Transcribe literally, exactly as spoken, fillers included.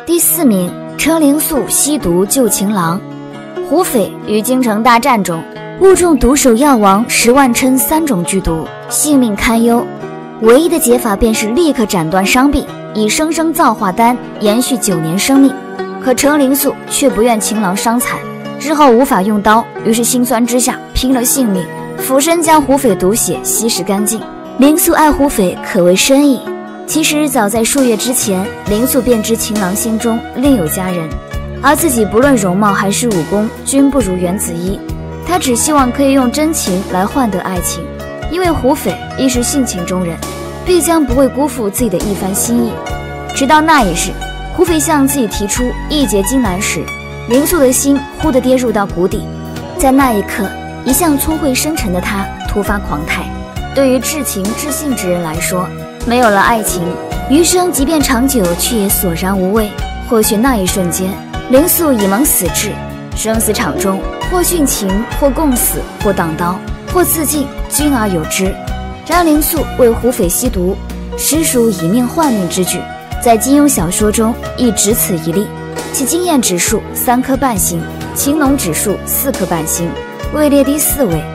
第四名，程灵素吸毒救情郎。胡斐于京城大战中误中毒手药王十万琛三种剧毒，性命堪忧。唯一的解法便是立刻斩断伤臂，以生生造化丹延续九年生命。可程灵素却不愿情郎伤残，日后无法用刀，于是心酸之下拼了性命，俯身将胡斐毒血稀释干净。灵素爱胡斐可谓深意。其实早在数月之前，灵素便知情郎心中另有佳人，而自己不论容貌还是武功均不如袁子衣，他只希望可以用真情来换得爱情，因为胡斐亦是性情中人，必将不会辜负自己的一番心意。直到那一日，胡斐向自己提出义结金兰时，灵素的心忽地跌入到谷底。在那一刻，一向聪慧深沉的他突发狂态。对于至情至性之人来说，没有了爱情，余生即便长久，却也索然无味。或许那一瞬间，灵素已蒙死志，生死场中，或殉情，或共死，或挡刀，或自尽，均而有之。然而灵素为胡斐吸毒，实属以命换命之举，在金庸小说中亦只此一例，其经验指数三颗半星，情浓指数四颗半星，位列第四位。